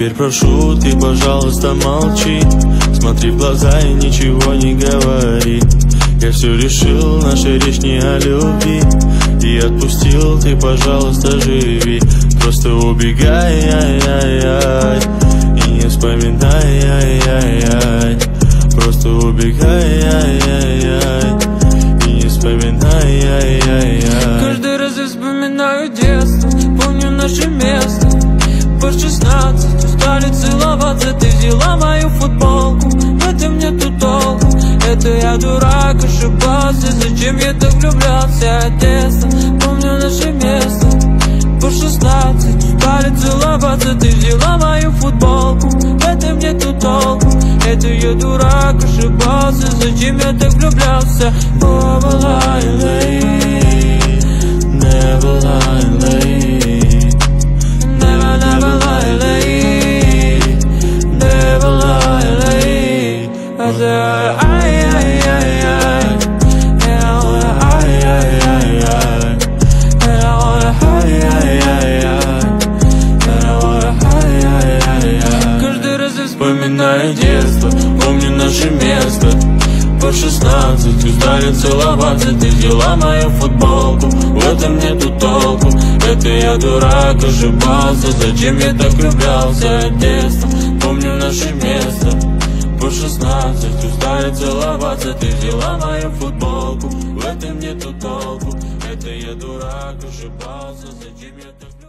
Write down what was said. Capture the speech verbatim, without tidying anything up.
Теперь прошу, ты, пожалуйста, молчи. Смотри в глаза и ничего не говори. Я все решил, наша речь не о любви. И отпустил, ты, пожалуйста, живи. Просто убегай, ай-яй-яй, и не вспоминай, ай-яй-яй. Просто убегай, ай-яй-яй, и не вспоминай, ай-яй-яй. Каждый раз я вспоминаю детство, помню наше место. По шестнадцать устали целоваться, ты взяла мою футболку. В этом нету толку, это я дурак, ошибался. Зачем я так влюблялся? Детство, помню наше место. По шестнадцать устали целоваться, ты взяла мою футболку. В этом нету толку, это я дурак, ошибался. Зачем я так влюблялся? Never lie late, never lie late, never, never lie late, never lie late. I said, ay, ay, ay, ay, and I wanna, ay, ay, ay, ay, and I wanna, ay, ay, ay, ay, and I wanna, ay, ay, ay, ay. Каждый раз я вспоминаю детство, помню наше место. По шестнадцать устали целоваться, ты взяла мою футболку. В этом нету толку, это я дурак, ошибался. Зачем я так влюблялся? Детство, помню наше место. По шестнадцать устали целоваться, ты взяла мою футболку. В этом нету толку, это я дурак, ошибался. Зачем я так